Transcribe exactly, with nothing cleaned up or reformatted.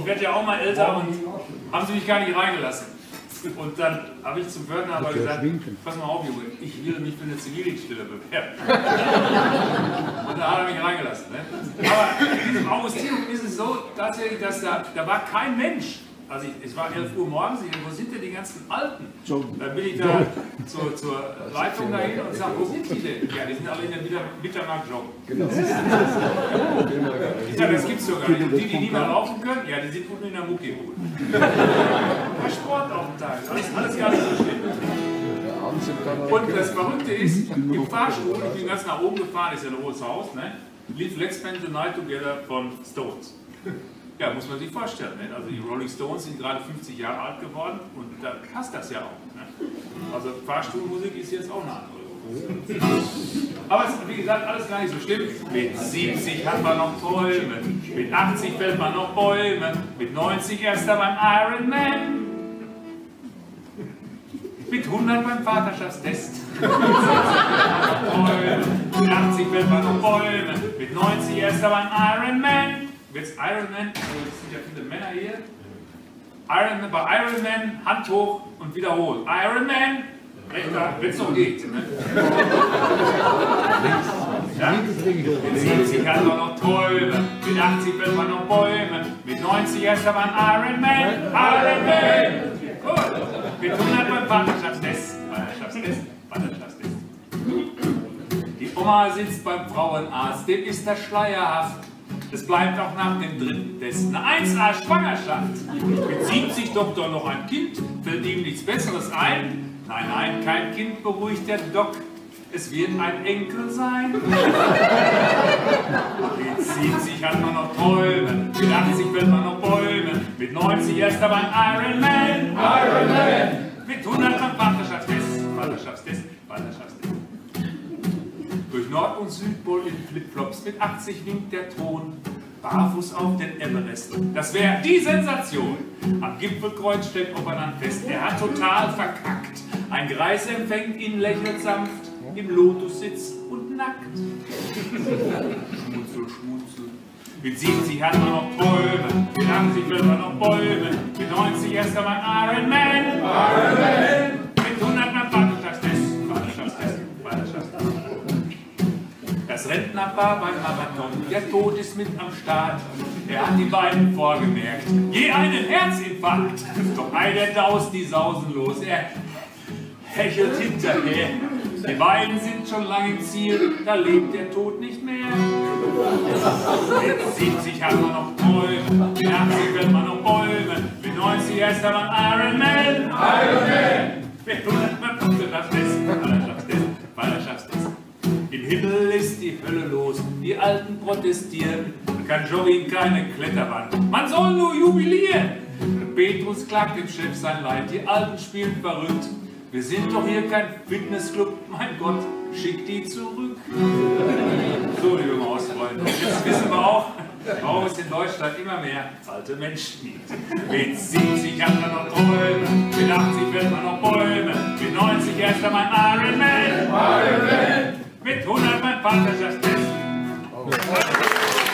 werde ja auch mal älter und haben sie mich gar nicht reingelassen. Und dann habe ich zum Pförtner aber gesagt, pass mal auf, Junge, ich will mich für eine Zivildienststelle bewerben. Und da hat er mich reingelassen. Ne? Aber in diesem Augustinum ist es so tatsächlich, dass da, da war kein Mensch. Also ich, es war elf Uhr morgens, ich, wo sind denn die ganzen Alten? Dann bin ich da zur, zur Leitung dahin und sage, wo sind die denn? Ja, die sind alle in der Mitternacht-Joggen. Genau. Ich sage, das gibt's doch gar nicht. Und die, die nicht mehr laufen können, ja, die sind unten in der Muckibude. Der Sport auf dem Tag, alles, alles gar nicht so schlimm. Und das Verrückte ist, im Fahrstuhl, ich bin ganz nach oben gefahren, ist ja ein hohes Haus, ne? lief Let's Spend the Night Together von Stones. Ja, muss man sich vorstellen. Ne? Also die Rolling Stones sind gerade fünfzig Jahre alt geworden und da passt das ja auch. Ne? Also Fahrstuhlmusik ist jetzt auch eine andere. Aber es ist, wie gesagt, alles gar nicht so schlimm. Mit siebzig hat man noch Träume, mit achtzig fällt man noch Bäume, mit neunzig erst beim Iron Man, mit hundert beim Vaterschaftstest. Mit achtzig fällt man noch Bäume, mit neunzig erst beim Iron Man. Jetzt Iron Man, also es sind ja viele Männer hier. Iron Man, bei Iron Man, Hand hoch und wiederholt. Iron Man, rechter, wenn es noch geht. Ne? Ja? Mit siebzig hat man noch Träume, mit achtzig fällt man noch Bäume, mit neunzig erst einmal Iron Man, Iron Man. Gut. Mit hundert beim Vaterschaftstest. Vaterschaftstest, Vaterschaftstest. Die Oma sitzt beim Frauenarzt, dem ist der Schleier haft. Es bleibt auch nach dem dritten Test eine eins A Schwangerschaft. Mit siebzig Doktor noch ein Kind, fällt ihm nichts Besseres ein. Nein, nein, kein Kind, beruhigt der Doc. Es wird ein Enkel sein. Mit siebzig hat man noch Träume, mit achtzig fällt man noch Bäume, mit neunzig erst aber ein Iron Man. Iron Man. Mit hundert beim Vaterschaftstest, Vaterschaftstest, Vaterschaftstest. Durch Nord- und Südpol in Flipflops, mit achtzig winkt der Ton. Barfuß auf den Everest, das wäre die Sensation. Am Gipfelkreuz steht Oberland fest, er hat total verkackt. Ein Greis empfängt ihn, lächelt sanft, im Lotus sitzt und nackt. Schmutzel, schmutzel. Mit siebzig hat man noch Träume, mit achtzig will man noch Bäume, mit neunzig erst einmal Iron Man. Iron Man. Mit hundert mal Vaterschaftstest, Vaterschaftstest, Vaterschaftstest. Das Rentnerpaar beim Marathon, der Tod ist mit am Start. Er hat die beiden vorgemerkt, je einen Herzinfarkt. Doch einer daust die Sausen los, er hechelt hinterher. Die beiden sind schon lange im Ziel, da lebt der Tod nicht mehr. Mit siebzig hat man noch Träume, mit achtzig will man noch Bäume, mit neunzig erst einmal Iron Man. Iron Man. Mit hundert man Vaterschaftstest, Vaterschaftstest, Vaterschaftstest. Im Himmel ist die Hölle los, die Alten protestieren, kein Jogging, keine Kletterwand, man soll nur jubilieren. Petrus klagt dem Chef sein Leid, die Alten spielen verrückt. Wir sind doch hier kein Fitnessclub, mein Gott, schick die zurück. So, liebe Mausfreunde, jetzt wissen wir auch, warum es in Deutschland immer mehr alte Menschen gibt. Mit siebzig hat man noch Träume, mit achtzig wird man noch Bäume, mit neunzig erst einmal Iron Man. Iron Man. Mit hundert mein Vaterschaftstest.